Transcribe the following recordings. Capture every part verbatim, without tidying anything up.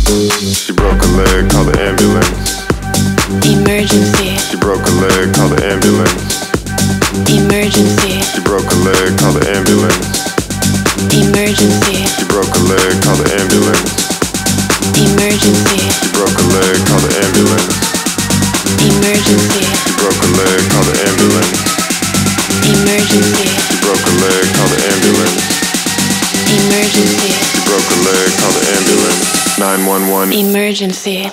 She broke a leg, call the ambulance. Emergency. She broke a leg, call the ambulance. Emergency. She broke a leg, call the ambulance. Emergency. She broke a leg, call the ambulance. Emergency. She broke a leg, call the ambulance. Emergency. She broke a leg, call the ambulance. Emergency. She broke a leg, call the ambulance. Emergency. She broke a leg, call the ambulance. nine one one. Emergency.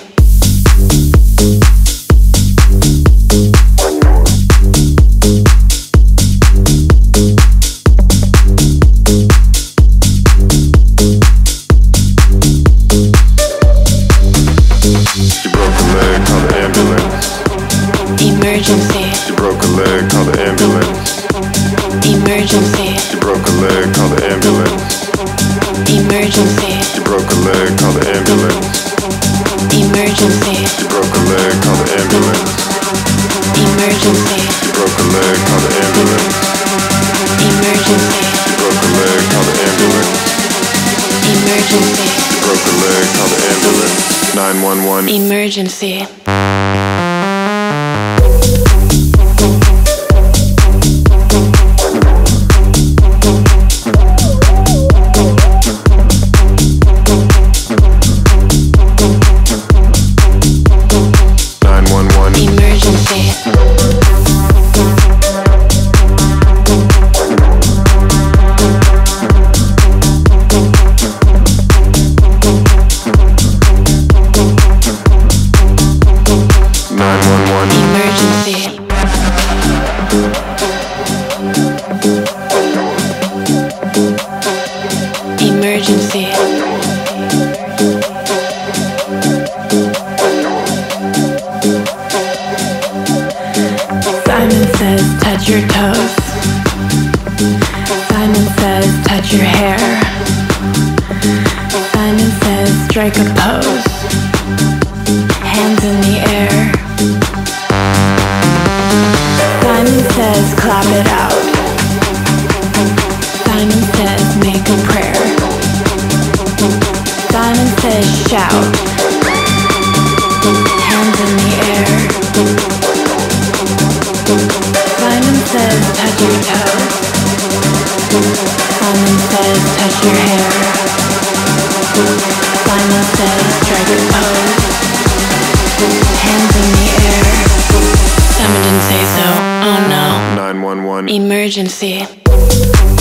Emergency. She broke a leg, call the ambulance. Emergency. She broke a leg, call the ambulance. Emergency. She broke a leg, call the ambulance. Emergency. She broke a leg, call the ambulance. Emergency. She broke a leg, call the ambulance. Emergency. She broke a leg, call the ambulance. Emergency. She broke a leg, call the ambulance. nine one one. Emergency. Emergency.